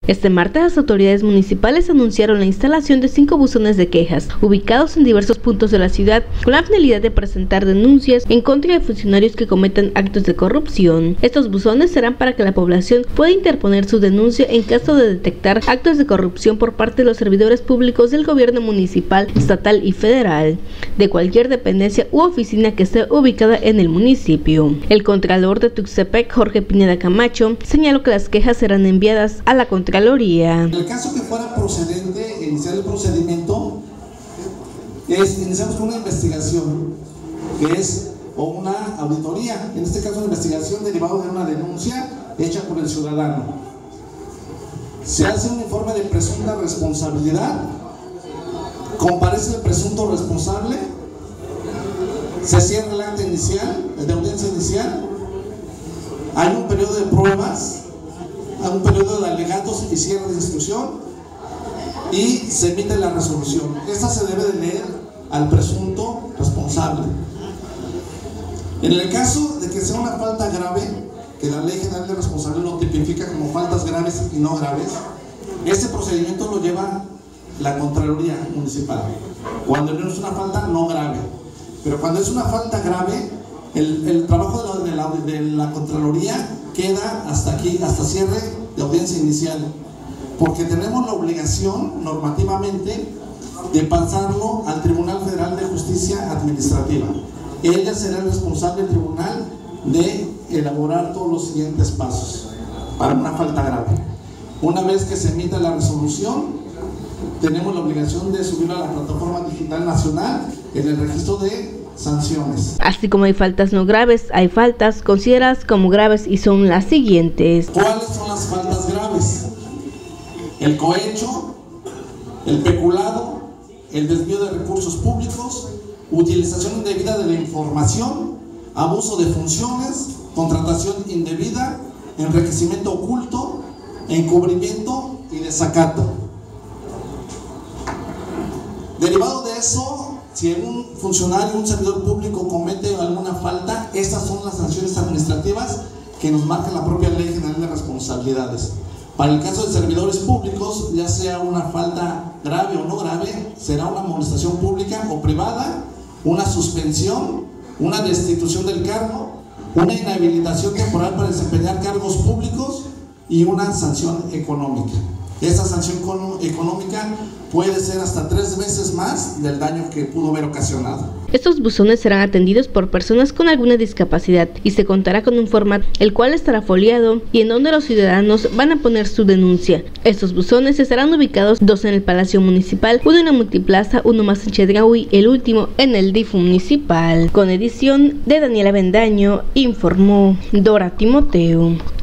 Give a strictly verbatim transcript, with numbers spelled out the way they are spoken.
Este martes las autoridades municipales anunciaron la instalación de cinco buzones de quejas, ubicados en diversos puntos de la ciudad, con la finalidad de presentar denuncias en contra de funcionarios que cometan actos de corrupción. Estos buzones serán para que la población pueda interponer su denuncia en caso de detectar actos de corrupción por parte de los servidores públicos del gobierno municipal, estatal y federal, de cualquier dependencia u oficina que esté ubicada en el municipio. El contralor de Tuxtepec, Jorge Pineda Camacho, señaló que las quejas serán enviadas a la Contraloría. En el caso que fuera procedente iniciar el procedimiento, es iniciamos con una investigación que es o una auditoría, en este caso una investigación derivada de una denuncia hecha por el ciudadano. Se hace un informe de presunta responsabilidad, comparece el presunto responsable, se cierra el acta inicial, de audiencia inicial, hay un periodo de pruebas, a un periodo de alegatos y cierre de instrucción y se emite la resolución. Esta se debe de leer al presunto responsable. En el caso de que sea una falta grave, que la Ley General de Responsabilidad lo tipifica como faltas graves y no graves, este procedimiento lo lleva la Contraloría Municipal, cuando no es una falta no grave. Pero cuando es una falta grave, el, el trabajo de la, de, la, de la Contraloría queda hasta aquí, hasta cierre de audiencia inicial, porque tenemos la obligación normativamente de pasarlo al Tribunal Federal de Justicia Administrativa. Ella será el responsable del tribunal de elaborar todos los siguientes pasos para una falta grave. Una vez que se emita la resolución, tenemos la obligación de subirlo a la plataforma digital nacional en el registro de sanciones. Así como hay faltas no graves, hay faltas consideradas como graves y son las siguientes. ¿Cuáles son las faltas graves? El cohecho, el peculado, el desvío de recursos públicos, utilización indebida de la información, abuso de funciones, contratación indebida, enriquecimiento oculto, encubrimiento y desacato. Derivado de eso, si un funcionario, un servidor público comete alguna falta, estas son las sanciones administrativas que nos marca la propia Ley General de Responsabilidades. Para el caso de servidores públicos, ya sea una falta grave o no grave, será una amonestación pública o privada, una suspensión, una destitución del cargo, una inhabilitación temporal para desempeñar cargos públicos y una sanción económica. Esa sanción económica puede ser hasta tres veces más del daño que pudo haber ocasionado. Estos buzones serán atendidos por personas con alguna discapacidad y se contará con un formato el cual estará foliado y en donde los ciudadanos van a poner su denuncia. Estos buzones estarán ubicados dos en el Palacio Municipal, uno en la Multiplaza, uno más en Chedraui, el último en el D I F municipal. Con edición de Daniela Bendaño, informó Dora Timoteo.